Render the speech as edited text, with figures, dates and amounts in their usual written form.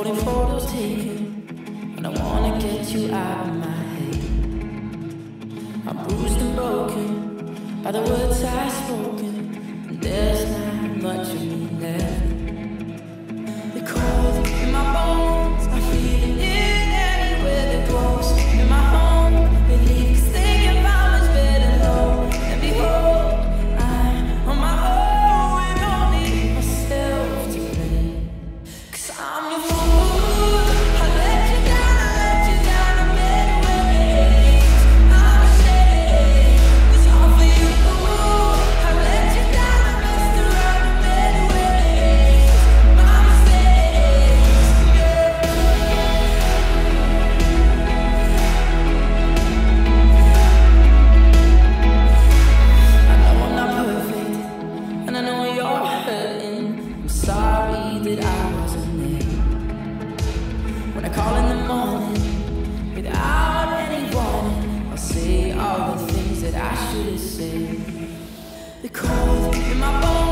holding photos taken, and I wanna get you out of my head. I'm bruised and broken by the words I've spoken, and there's not much of me left. The cold in my bones, I feel it anywhere that goes. In my home, it leaves thinking about much better low. And behold, I'm on my own with only myself to blame. 'Cause I'm your fool. I let you down in many ways. I'm ashamed, it's all for you. I let you down, I messed around in many ways. My mistakes, yeah. I know I'm not perfect, and I know you're hurting. I'm sorry that I wasn't there. When I call in the morning, without any warning, I'll say all the things that I should have said. The cold in my bones.